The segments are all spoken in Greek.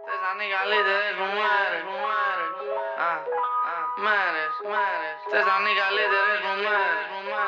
Θες να είναι οι καλύτερες μου μέρες. Μέρες. Θες να είναι οι καλύτερες μου μέρες.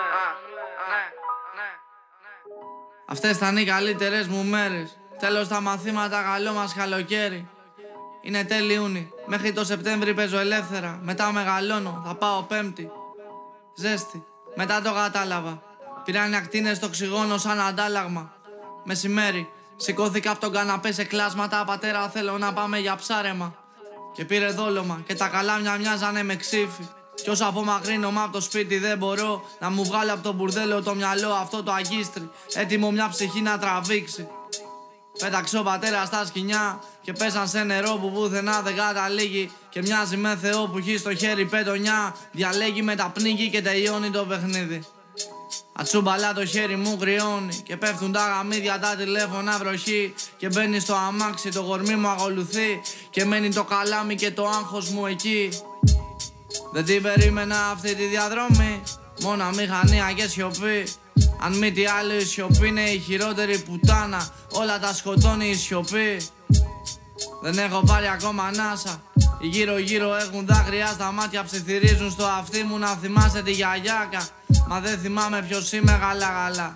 Αυτές θα είναι οι καλύτερες μου μέρες. Τέλος τα μαθήματα, καλό μας καλοκαίρι. Είναι τέλη Ιούνι, μέχρι το Σεπτέμβρη παίζω ελεύθερα. Μετά μεγαλώνω, θα πάω Πέμπτη. Ζέστη, μετά το κατάλαβα. Πήραν ακτίνες στο οξυγόνο σαν αντάλλαγμα. Μεσημέρι, σηκώθηκα από τον καναπέ σε κλάσματα. Πατέρα, θέλω να πάμε για ψάρεμα. Και πήρε δόλωμα και τα καλάμια μοιάζανε με ξύφι. Κι όσο απομακρύνομαι από το σπίτι δεν μπορώ να μου βγάλω από το μπουρδέλο το μυαλό αυτό το αγκίστρι. Έτοιμο μια ψυχή να τραβήξει. Πέταξε ο πατέρα στα σκοινιά και πέσαν σε νερό που πουθενά δεν καταλήγει. Και μοιάζει με Θεό που έχει στο χέρι πέτονιά. Διαλέγει με τα πνίγει και τελειώνει το παιχνίδι. Ατσούμπαλά το χέρι μου κρυώνει και πέφτουν τα γαμίδια, τα τηλέφωνα βροχή. Και μπαίνει στο αμάξι, το γορμί μου ακολουθεί. Και μένει το καλάμι και το άγχος μου εκεί. Δεν την περίμενα αυτή τη διαδρομή. Μόνα μηχανία και σιωπή. Αν μη τι άλλο η σιωπή είναι η χειρότερη πουτάνα. Όλα τα σκοτώνει η σιωπή. Δεν έχω πάρει ακόμα ανάσα. Οι γύρω έχουν δάκρυα στα μάτια. Ψιθυρίζουν στο αυτί μου να θυμάσαι τη γιαγιάκα. Μα δεν θυμάμαι ποιος είμαι γαλά.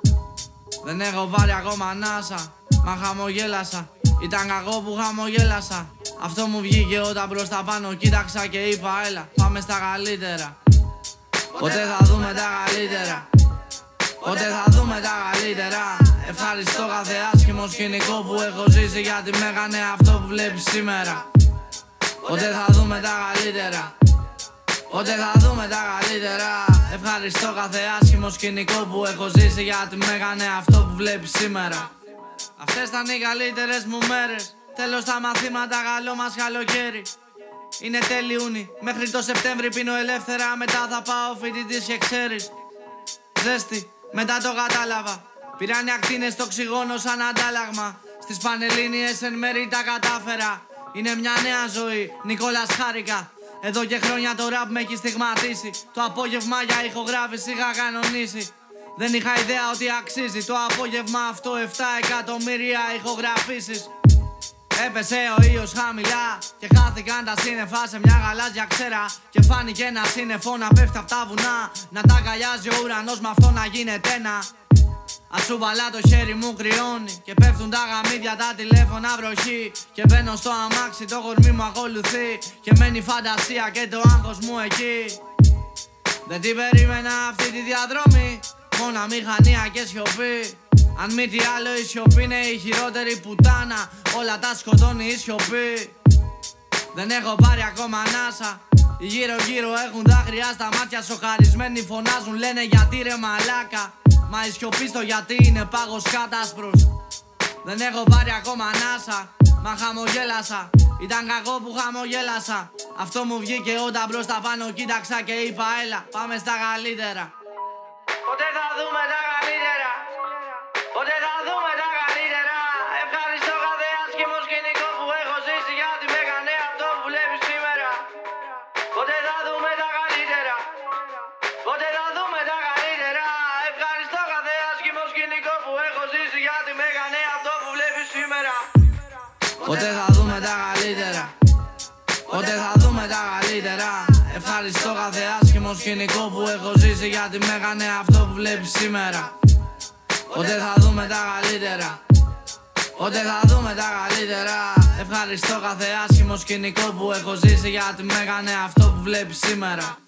Δεν έχω πάρει ακόμα ανάσα. Μα χαμογέλασα. Ήταν κακό που χαμογέλασα. Αυτό μου βγήκε όταν προς τα πάνω κοίταξα και είπα έλα, πάμε στα καλύτερα. Ποτέ θα δούμε τα καλύτερα. Ποτέ θα δούμε τα καλύτερα. Ευχαριστώ κάθε άσχημο σκηνικό που έχω ζήσει, γιατί με έκανε αυτό που βλέπεις σήμερα. Ποτέ θα δούμε τα καλύτερα. Ποτέ θα δούμε τα καλύτερα. Ευχαριστώ κάθε άσχημο σκηνικό που έχω ζήσει, γιατί με έκανε αυτό που βλέπεις σήμερα. Αυτές θα είναι οι καλύτερες μου μέρες. Τέλος τα μαθήματα, καλό μας καλοκαίρι. Είναι τέλη Ιούνι, μέχρι το Σεπτέμβρη πίνω ελεύθερα. Μετά θα πάω φοιτητής και ξέρεις. Ζέστη, μετά το κατάλαβα. Πήραν οι ακτίνες στο οξυγόνο σαν αντάλλαγμα. Στις Πανελλήνιες εν μέρη τα κατάφερα. Είναι μια νέα ζωή, Νικόλας χάρηκα. Εδώ και χρόνια το ραπ με έχει στιγματίσει. Το απόγευμα για ηχογράφηση είχα κανονίσει. Δεν είχα ιδέα ότι αξίζει το απόγευμα αυτό 7 εκατομμύρια ηχογραφήσεις. Έπεσε ο ήλιος χαμηλά και χάθηκαν τα σύννεφα σε μια γαλάζια ξέρα. Και φάνηκε ένα σύννεφο να πέφτει απ' τα βουνά, να τα αγκαλιάζει ο ουρανός με αυτό να γίνεται ένα. Ατσούμπαλά το χέρι μου κρυώνει και πέφτουν τα γαμίδια, τα τηλέφωνα βροχή. Και μπαίνω στο αμάξι, το γορμί μου ακολουθεί. Και μένει η φαντασία και το άγχος μου εκεί. Δεν την περίμενα αυτή τη διαδρομή. Μόνα μηχανία και σιωπή. Αν μη τι άλλο η σιωπή είναι η χειρότερη πουτάνα. Όλα τα σκοτώνει η σιωπή. Δεν έχω πάρει ακόμα ανάσα. Οι γύρω έχουν δάκρυα στα μάτια. Σοκαρισμένοι φωνάζουν, λένε γιατί ρε μαλάκα. Μα η σιωπή στο γιατί είναι πάγος κάτασπρος. Δεν έχω πάρει ακόμα ανάσα. Μα χαμογέλασα. Ήταν κακό που χαμογέλασα. Αυτό μου βγήκε όταν προς τα πάνω κοίταξα και είπα έλα, πάμε στα καλύτερα. Ποτέ θα δούμε τα καλύτερα. Ποτέ θα δούμε τα καλύτερα. Ευχαριστώ κάθε άσχημο σκηνικό που έχω ζήσει, γιατί με έκανε αυτό που βλέπεις σήμερα. Ποτέ θα δούμε τα καλύτερα. Ποτέ θα δούμε τα καλύτερα. Ευχαριστώ κάθε άσχημο σκηνικό που έχω ζήσει, γιατί με έκανε αυτό που βλέπεις σήμερα. Ποτέ θα δούμε τα καλύτερα. Ποτέ θα δούμε τα καλύτερα. Ευχαριστώ κάθε άσχημο σκηνικό που έχω ζήσει, γιατί με έκανε αυτό που βλέπεις σήμερα. Ποτέ θα δούμε τα καλύτερα. Ποτέ θα δούμε τα καλύτερα. Ευχαριστώ κάθε άσχημο σκηνικό που έχω ζήσει, γιατί με έκανε αυτό που βλέπεις σήμερα.